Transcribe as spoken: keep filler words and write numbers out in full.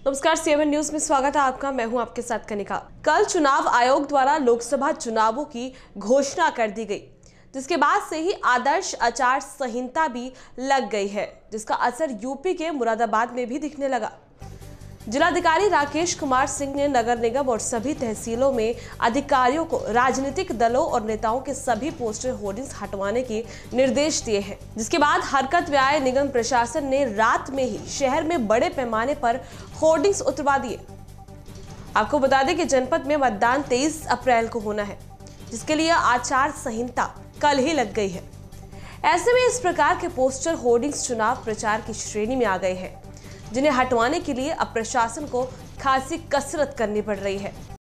नमस्कार, CMN news में स्वागत है आपका। मैं हूं आपके साथ कनिका। कल चुनाव आयोग द्वारा लोकसभा चुनावों की घोषणा कर दी गई, जिसके बाद से ही आदर्श आचार संहिता भी लग गई है, जिसका असर यूपी के मुरादाबाद में भी दिखने लगा। जिलाधिकारी राकेश कुमार सिंह ने नगर निगम और सभी तहसीलों में अधिकारियों को राजनीतिक दलों और नेताओं के सभी पोस्टर होर्डिंग्स हटवाने के निर्देश दिए हैं, जिसके बाद हरकत में आए निगम प्रशासन ने रात में ही शहर में बड़े पैमाने पर होर्डिंग्स उतरवा दिए। आपको बता दें कि जनपद में मतदान तेईस अप्रैल को होना है, जिसके लिए आचार संहिता कल ही लग गई है। ऐसे में इस प्रकार के पोस्टर होर्डिंग्स चुनाव प्रचार की श्रेणी में आ गए हैं, जिन्हें हटवाने के लिए अब प्रशासन को खासी कसरत करनी पड़ रही है।